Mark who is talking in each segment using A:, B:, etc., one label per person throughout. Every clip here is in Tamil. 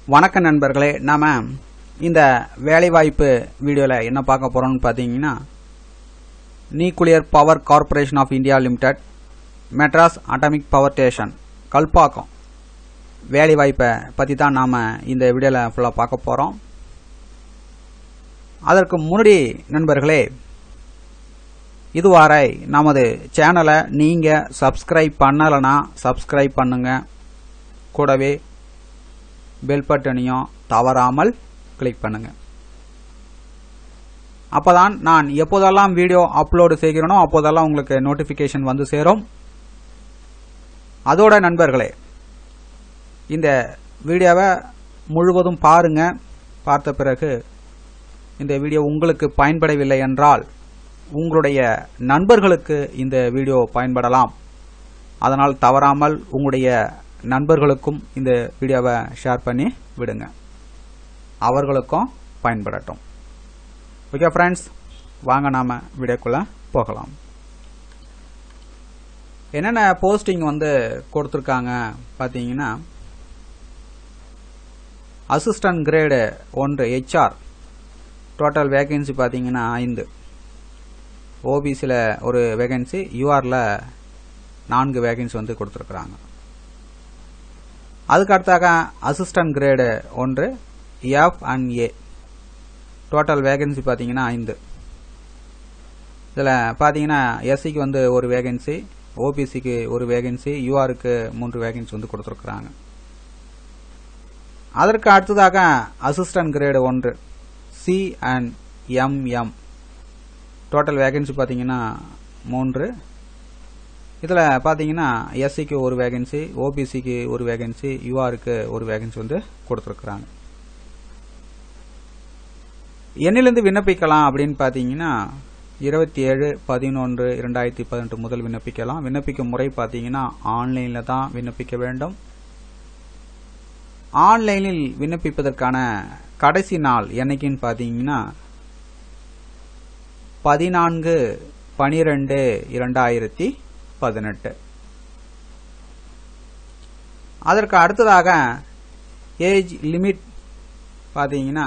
A: வணக்க நண்பர்களே, நாம இந்த வேலைவாய்ப்பு வீடியோல என்ன பார்க்க போறோம்னு பாத்தீங்கன்னா, nuclear power corporation of India limited, Madras atomic power station, Kalpakkam வேலைவாய்ப்பை பத்தி தான் நாம இந்த வீடியோல ஃபுல்லா பார்க்க போறோம். அதற்கு முன்னாடி நண்பர்களே, இதுவரை நமது சேனலை நீங்க சப்ஸ்கிரைப் பண்ணலனா சப்ஸ்கிரைப் பண்ணுங்க. கூடவே பெல் பட்டனையும் தவறாமல் கிளிக் பண்ணுங்க. அப்பதான் நான் எப்போதெல்லாம் வீடியோ அப்லோடு செய்கிறேனோ அப்போதெல்லாம் உங்களுக்கு நோட்டிபிகேஷன் வந்து சேரும். அதோட நண்பர்களே, இந்த வீடியோவை முழுவதும் பாருங்க. பார்த்த பிறகு இந்த வீடியோ உங்களுக்கு பயன்படவில்லை என்றால் உங்களுடைய நண்பர்களுக்கு இந்த வீடியோ பயன்படலாம். அதனால் தவறாமல் உங்களுடைய நண்பர்களுக்கும் இந்த வீடியோவை ஷேர் பண்ணி விடுங்க, அவர்களுக்கும் பயன்படட்டும். ஓகே ஃப்ரெண்ட்ஸ், வாங்க நாம வீடியோக்குள்ள போகலாம். என்னென்ன போஸ்டிங் கொடுத்துருக்காங்க பார்த்தீங்கன்னா, assistant grade 1 HR, total vacancy பார்த்தீங்கன்னா 5. ஓபிசியில் ஒரு வேகன்சி, யூஆரில் 4 வேகன்சி கொடுத்துருக்குறாங்க. அதுக்கு அடுத்தாக assistant grade 1 F&A, total vacancy பார்த்தீங்கன்னா 5. இதில் பார்த்தீங்கன்னா எஸ்சிக்கு ஒரு வேகன்சி, ஓபிசிக்கு ஒரு வேகன்சி, யூஆருக்கு 3 வேகன்சி கொடுத்துருக்குறாங்க. அதற்கு அடுத்ததாக assistant grade 1 C&MM, total vacancy பார்த்தீங்கன்னா 3. இதில் பார்த்தீங்கன்னா எஸ்சிக்கு ஒரு வேகன்சி, ஓபிசிக்கு ஒரு வேகன்சி, யூஆருக்கு ஒரு வேகன்சி கொடுத்துருக்குறாங்க. என்னிலிருந்து விண்ணப்பிக்கலாம் அப்படின்னு பார்த்தீங்கன்னா 27/11/2018 முதல் விண்ணப்பிக்கலாம். விண்ணப்பிக்கும் முறை பார்த்தீங்கன்னா ஆன்லைனில் தான் விண்ணப்பிக்க வேண்டும். ஆன்லைனில் விண்ணப்பிப்பதற்கான கடைசி நாள் என்னைக்குன்னு பார்த்தீங்கன்னா 14/12/2018. அதற்கு அடுத்ததாக ஏஜ் லிமிட் பார்த்தீங்கன்னா,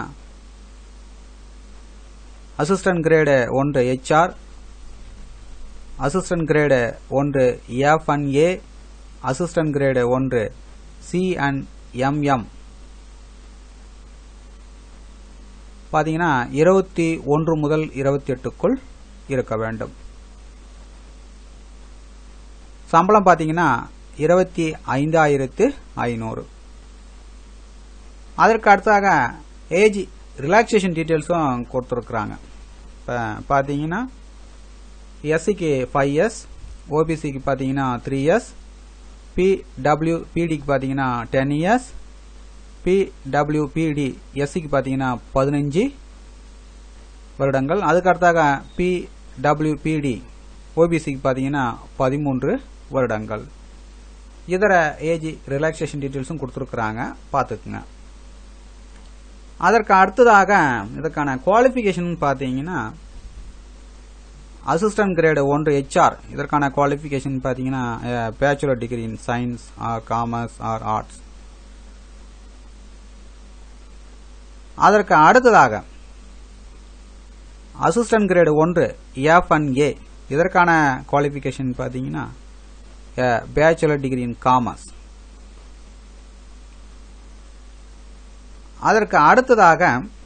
A: assistant grade 1 HR, assistant grade 1 F&A, assistant grade 1 C&MM பார்த்தீங்கன்னா 21 முதல் 28க்குள் இருக்க வேண்டும். சம்பளம் பார்த்தீங்கன்னா 25,500. அதற்கு அடுத்தாக ஏஜ் ரிலாக்ஸேஷன் டீட்டெயில்ஸும் கொடுத்துருக்குறாங்க. இப்போ பார்த்தீங்கன்னா எஸ்சிக்கு 5 years, ஓபிசிக்கு பார்த்தீங்கன்னா 3 years, PWPDக்கு பார்த்தீங்கன்னா 10 years, PWPD எஸ்சிக்கு பார்த்தீங்கன்னா 15 வருடங்கள். அதுக்கு அடுத்தாக PWPD ஓபிசிக்கு பார்த்தீங்கன்னா 13 வருடங்கள். இதர ஏஜ் ரிலாக்ஸேஷன் டீட்டெயில்ஸும் கொடுத்துருக்குறாங்க, பார்த்துக்குங்க. அதற்கு அடுத்ததாக இதற்கான குவாலிஃபிகேஷன் பார்த்தீங்கன்னா, அசிஸ்டன்ட் கிரேடு 1 HR, இதற்கான குவாலிஃபிகேஷன் பார்த்தீங்கன்னா bachelor degree in science or commerce or arts. அதற்கு அடுத்ததாக அசிஸ்டன்ட் கிரேடு 1 F&A, இதற்கான குவாலிஃபிகேஷன் பார்த்தீங்கன்னா பேச்சுலர் டிகிரி இன் காமர்ஸ். அதற்கு அடுத்ததாக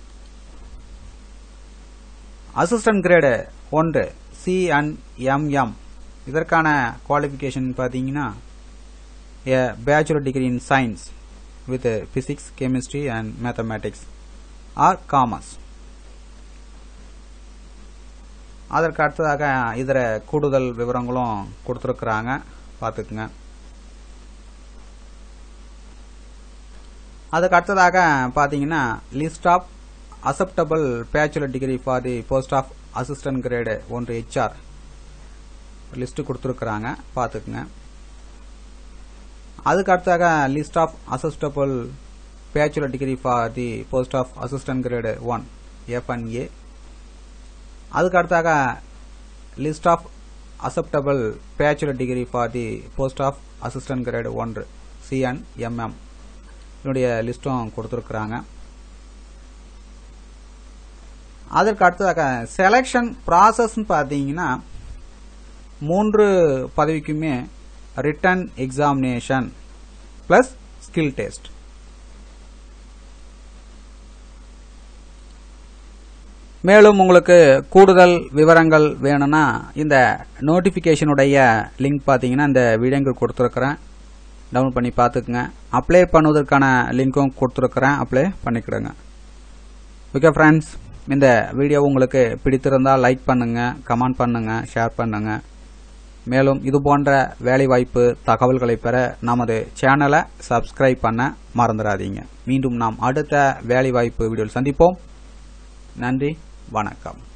A: அசிஸ்டன்ட் கிரேடு 1 C&MM, இதற்கான குவாலிஃபிகேஷன் பார்த்தீங்கன்னா bachelor degree in science with physics, chemistry and mathematics or commerce. அதற்கு அடுத்ததாக இதர கூடுதல் விவரங்களும் கொடுத்துருக்குறாங்க, பார்த்துக்குங்க. அதுக்கு அடுத்ததாக பார்த்தீங்கன்னா list of acceptable bachelor degree for the post of assistant grade 1 HR list கொடுத்துருக்குறாங்க, பார்த்துக்குங்க. அதுக்கு அடுத்தாக list of acceptable bachelor degree for the post of assistant grade 1 F&A. அதுக்கு அடுத்தாக list of acceptable bachelor degree for the post of assistant grade 1 C&MM. என்னுடைய லிஸ்ட்டும் கொடுத்துருக்குறாங்க. அதற்கு அடுத்ததாக செலெக்ஷன் ப்ராசஸ்ன்னு பார்த்தீங்கன்னா 3 பதவிக்குமே written examination plus skill test. மேலும் உங்களுக்கு கூடுதல் விவரங்கள் வேணும்னா இந்த நோட்டிபிகேஷனுடைய லிங்க் பார்த்தீங்கன்னா இந்த வீடியோக்கு கொடுத்துருக்கிறேன், டவுன்லோட் பண்ணி பார்த்துக்குங்க. அப்ளை பண்ணுவதற்கான லிங்க்கும் கொடுத்துருக்கிறேன், அப்ளை பண்ணிக்கிடுங்க. ஓகே ஃப்ரெண்ட்ஸ், இந்த வீடியோ உங்களுக்கு பிடித்திருந்தால் லைக் பண்ணுங்க, கமெண்ட் பண்ணுங்க, ஷேர் பண்ணுங்க. மேலும் இது போன்ற வேலைவாய்ப்பு தகவல்களை பெற நமது சேனலை சப்ஸ்கிரைப் பண்ண மறந்துடாதீங்க. மீண்டும் நாம் அடுத்த வேலைவாய்ப்பு வீடியோவில் சந்திப்போம். நன்றி, வணக்கம்.